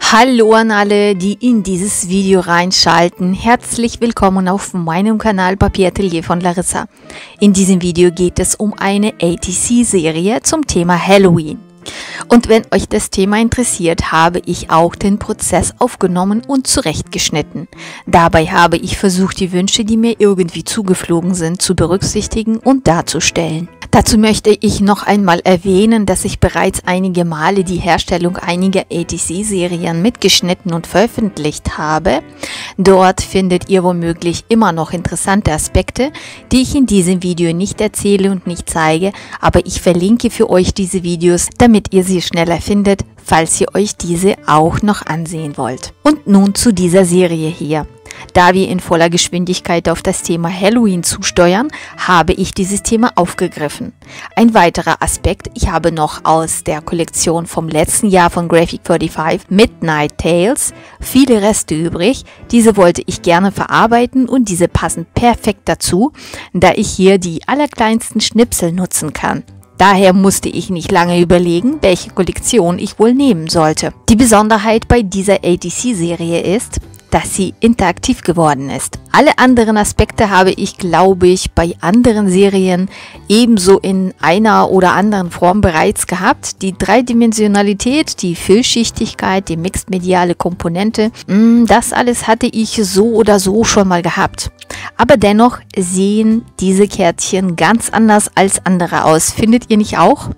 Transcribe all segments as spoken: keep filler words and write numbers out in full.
Hallo an alle, die in dieses Video reinschalten. Herzlich willkommen auf meinem Kanal Papieratelier von Larissa. In diesem Video geht es um eine A T C-Serie zum Thema Halloween. Und wenn euch das Thema interessiert, habe ich auch den Prozess aufgenommen und zurechtgeschnitten. Dabei habe ich versucht, die Wünsche, die mir irgendwie zugeflogen sind, zu berücksichtigen und darzustellen. Dazu möchte ich noch einmal erwähnen, dass ich bereits einige Male die Herstellung einiger A T C-Serien mitgeschnitten und veröffentlicht habe. Dort findet ihr womöglich immer noch interessante Aspekte, die ich in diesem Video nicht erzähle und nicht zeige, aber ich verlinke für euch diese Videos, damit ihr sie schneller findet, falls ihr euch diese auch noch ansehen wollt. Und nun zu dieser Serie hier. Da wir in voller Geschwindigkeit auf das Thema Halloween zusteuern, habe ich dieses Thema aufgegriffen. Ein weiterer Aspekt, ich habe noch aus der Kollektion vom letzten Jahr von Graphic fünfundvierzig Midnight Tales viele Reste übrig. Diese wollte ich gerne verarbeiten und diese passen perfekt dazu, da ich hier die allerkleinsten Schnipsel nutzen kann. Daher musste ich nicht lange überlegen, welche Kollektion ich wohl nehmen sollte. Die Besonderheit bei dieser A T C-Serie ist, dass sie interaktiv geworden ist. Alle anderen Aspekte habe ich, glaube ich, bei anderen Serien ebenso in einer oder anderen Form bereits gehabt. Die Dreidimensionalität, die Vielschichtigkeit, die mixed-mediale Komponente, das alles hatte ich so oder so schon mal gehabt. Aber dennoch sehen diese Kärtchen ganz anders als andere aus. Findet ihr nicht auch?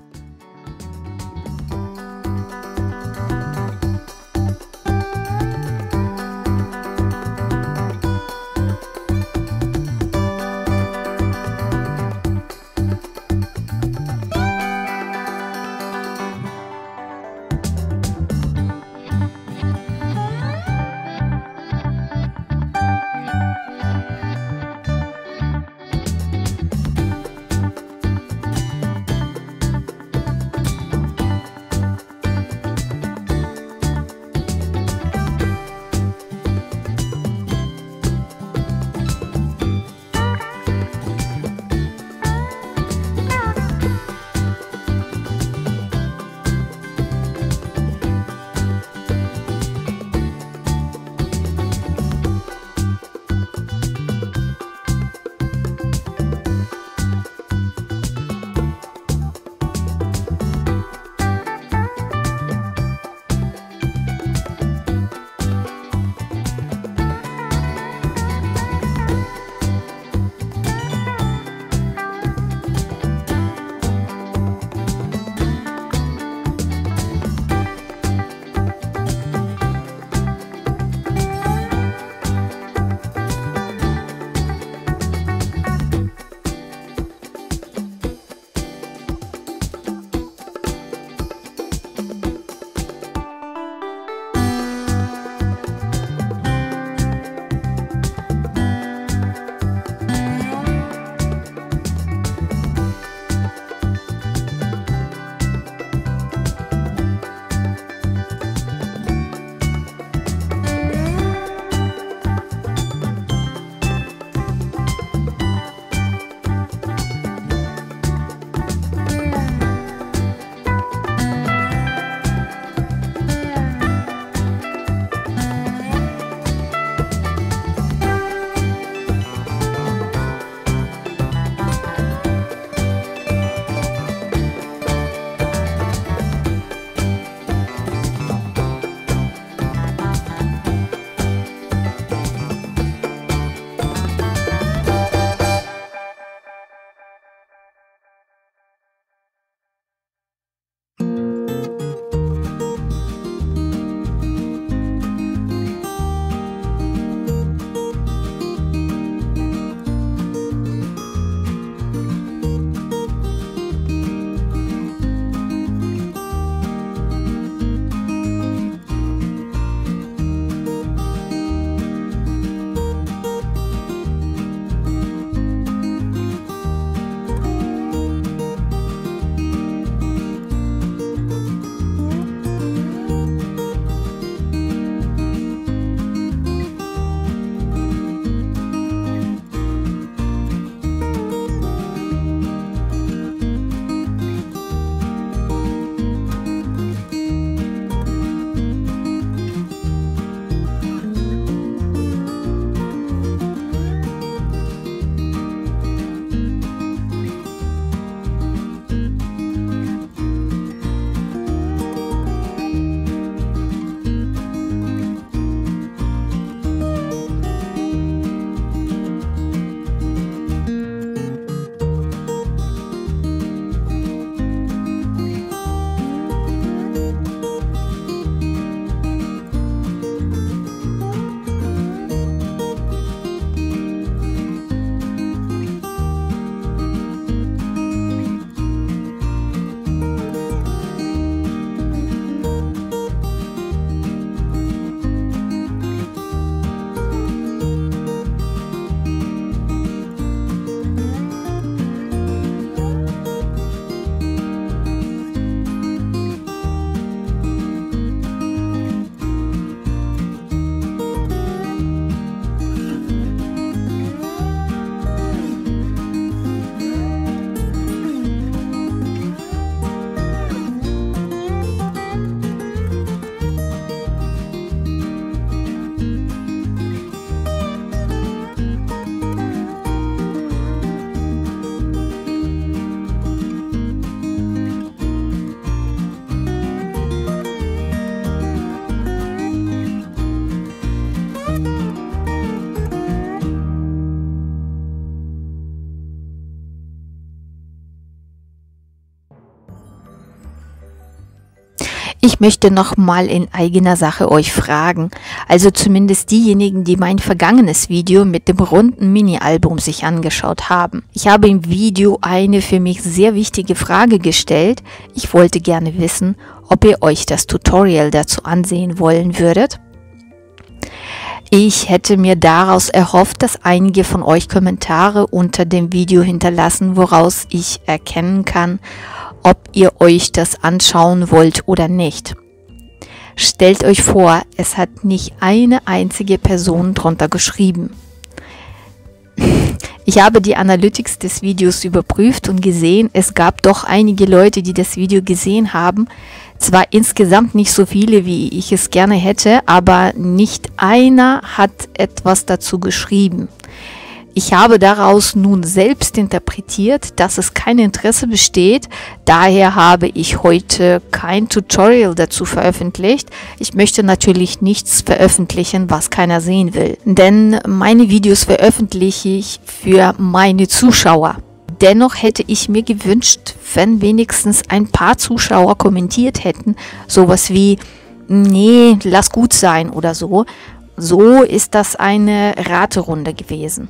Ich möchte noch mal in eigener Sache euch fragen, also zumindest diejenigen, die mein vergangenes Video mit dem runden Mini-Album sich angeschaut haben. Ich habe im Video eine für mich sehr wichtige Frage gestellt. Ich wollte gerne wissen, ob ihr euch das Tutorial dazu ansehen wollen würdet. Ich hätte mir daraus erhofft, dass einige von euch Kommentare unter dem Video hinterlassen, woraus ich erkennen kann, ob ihr euch das anschauen wollt oder nicht. Stellt euch vor, es hat nicht eine einzige Person drunter geschrieben. Ich habe die Analytics des Videos überprüft und gesehen, es gab doch einige Leute, die das Video gesehen haben. Zwar insgesamt nicht so viele, wie ich es gerne hätte, aber nicht einer hat etwas dazu geschrieben. Ich habe daraus nun selbst interpretiert, dass es kein Interesse besteht. Daher habe ich heute kein Tutorial dazu veröffentlicht. Ich möchte natürlich nichts veröffentlichen, was keiner sehen will. Denn meine Videos veröffentliche ich für meine Zuschauer. Dennoch hätte ich mir gewünscht, wenn wenigstens ein paar Zuschauer kommentiert hätten, sowas wie, nee, lass gut sein oder so. So ist das eine Raterunde gewesen.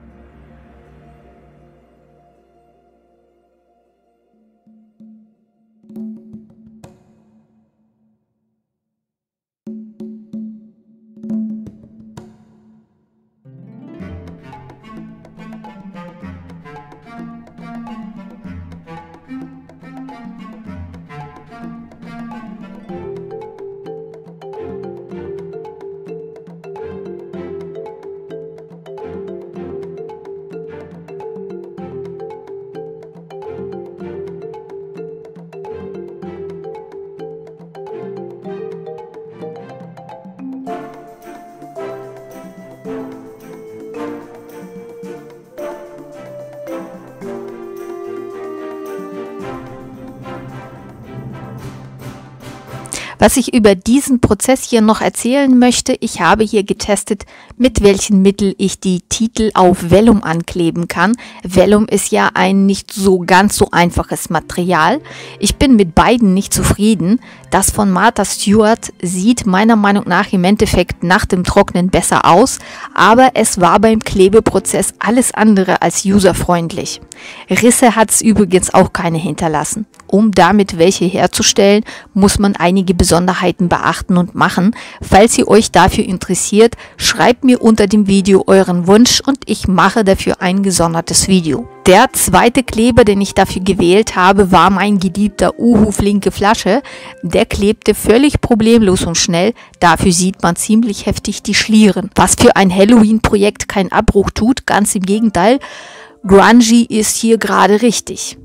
Was ich über diesen Prozess hier noch erzählen möchte, ich habe hier getestet, mit welchen Mitteln ich die Titel auf Vellum ankleben kann. Vellum ist ja ein nicht so ganz so einfaches Material. Ich bin mit beiden nicht zufrieden. Das von Martha Stewart sieht meiner Meinung nach im Endeffekt nach dem Trocknen besser aus, aber es war beim Klebeprozess alles andere als userfreundlich. Risse hat es übrigens auch keine hinterlassen. Um damit welche herzustellen, muss man einige Besonderheiten beachten und machen. Falls ihr euch dafür interessiert, schreibt mir unter dem Video euren Wunsch und ich mache dafür ein gesondertes Video. Der zweite Kleber, den ich dafür gewählt habe, war mein geliebter Uhu flinke Flasche. Der klebte völlig problemlos und schnell, dafür sieht man ziemlich heftig die Schlieren. Was für ein Halloween-Projekt keinen Abbruch tut, ganz im Gegenteil, grungy ist hier gerade richtig.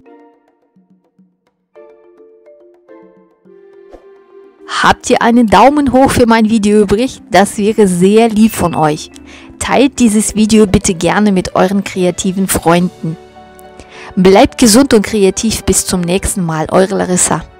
Habt ihr einen Daumen hoch für mein Video übrig? Das wäre sehr lieb von euch. Teilt dieses Video bitte gerne mit euren kreativen Freunden. Bleibt gesund und kreativ, bis zum nächsten Mal, eure Larissa.